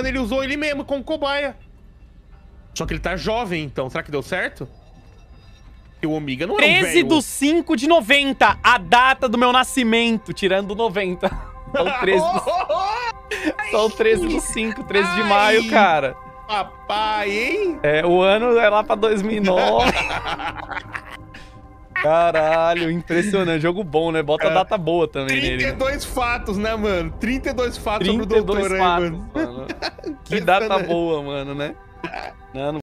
ele usou ele mesmo como cobaia. Só que ele tá jovem, então. Será que deu certo? Porque o Omega não é um 13 de 5 de 90, a data do meu nascimento, tirando 90. São 13 São 13 do 5, 13 de maio, cara. Papai, hein? É, o ano é lá pra 2009. Caralho, impressionante. Jogo bom, né? Bota data boa também 32 nele. fatos, né, mano? 32 fatos sobre o 32 doutor aí, fatos, mano. mano. Que data boa, mano, né? Não